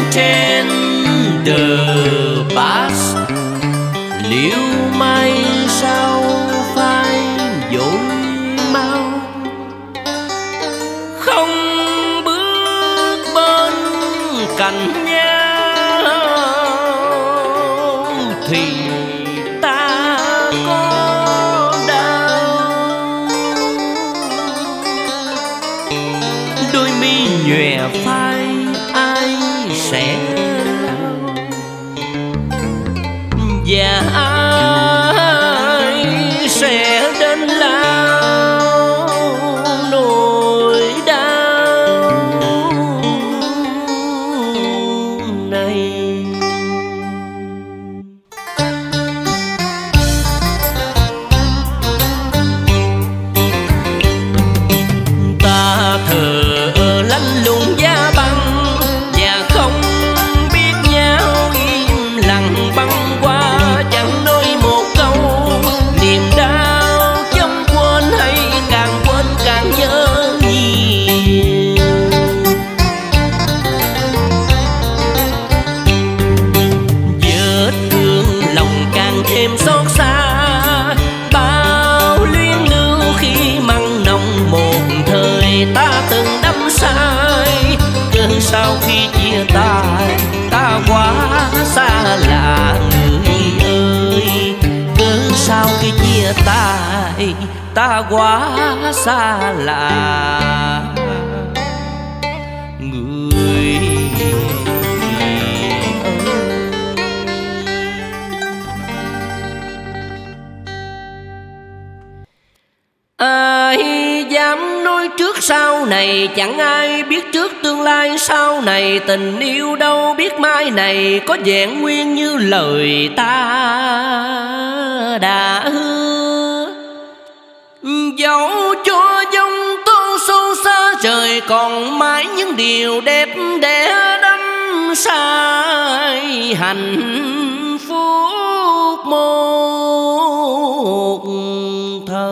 trên the past, liệu mai sau phai dội mau, không bước bên cạnh nhau thì ta có đau. Đôi mi nhòe phai ai sẽ lau, và ai sẽ đến lao nỗi đau này. Ta thờ lạnh lùng giá băng và không biết nhau, im lặng băng qua chẳng nói một câu. Niềm đau trong quên hay càng quên càng nhớ nhiều. Vết thương lòng càng thêm xót xa, bao luyến lưu khi mặn nồng một thời ta từng đắm say. Cớ sao khi chia tay ta quá xa lạ người ơi, cớ sao khi chia tay ta quá xa lạ người ơi. Ai dám nói trước sau này, chẳng ai biết trước tương lai sau này. Tình yêu đâu biết mai này có vẹn nguyên như lời ta đã hứa. Dẫu cho giông tố sâu xa trời, còn mãi những điều đẹp đẽ đắm say hạnh phúc một thời.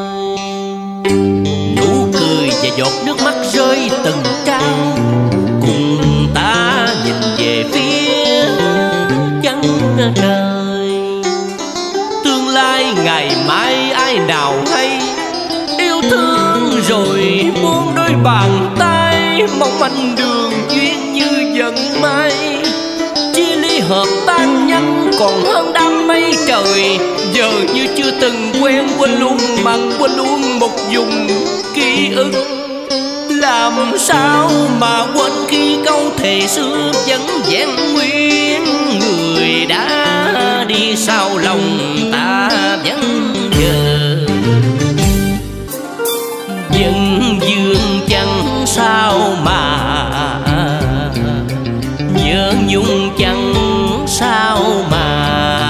Và giọt nước mắt rơi từng trao, cùng ta nhìn về phía chân trời. Tương lai ngày mai ai nào hay, yêu thương rồi buông đôi bàn tay. Mong anh đường duyên như vận may, chia ly hợp tan nhanh còn hơn đám mây trời. Giờ như chưa từng quen, quên luôn mặt quên luôn một vùng ký ức. Làm sao mà quên khi câu thề xưa vẫn vẹn nguyên. Người đã đi sau lòng ta vẫn chờ, vẫn dương chẳng sao mà nhớ nhung chẳng sao mà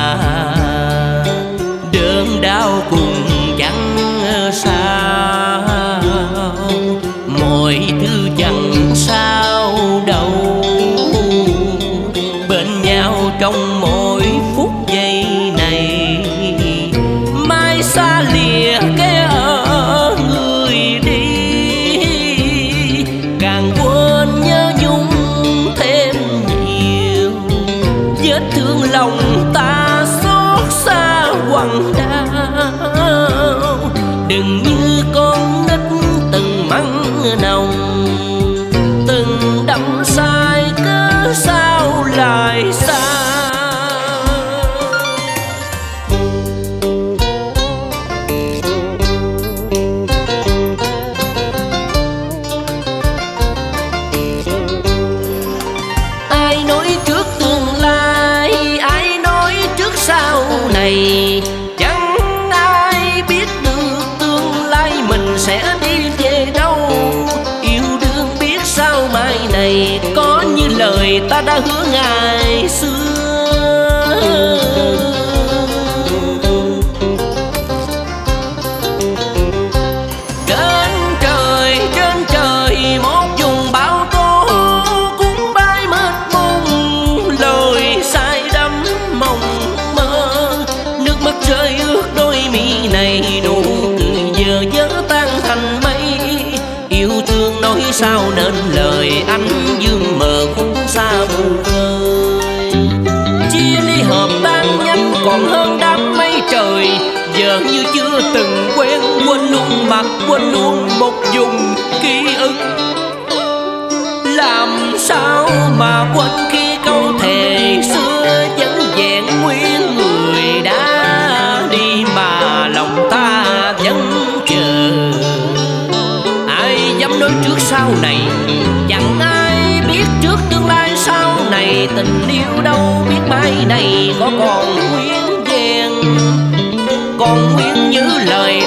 đớn đau cùng chẳng sao, mọi thứ chẳng sao đâu. Bên nhau trong mỗi phút giây này, mai xa lìa cái ở người đi, càng quên nhớ nhung thêm nhiều. Vết thương lòng ta xót xa quặn đau, đừng như con nít từng mắng nồng, từng đắm say cớ sao lại xa. Ai nói trước tương lai, ai nói trước sau này, chẳng ai biết được tương lai mình sẽ đi về đâu. Yêu đương biết sao mai này, có như lời ta đã hứa ngày xưa. Trên trời một vùng bão tố cuốn bay mệt mông, lời say đắm mộng mơ. Nước mắt rơi ướt đôi mi này, nụ cười giờ vỡ tan thành mây. Yêu thương nói sao nên lời, anh dương mờ khung xa mù còn hơn đám mây trời. Giờ như chưa từng quen, quên luôn mặt, quên luôn một vùng ký ức. Làm sao mà quên khi câu thề xưa vẫn vẹn nguyên, người đã đi mà lòng ta vẫn chờ. Ai dám nói trước sau này, chẳng ai biết trước tương lai sau này. Tình yêu đâu biết mai này có còn nguyên vẹn, còn nguyên như lời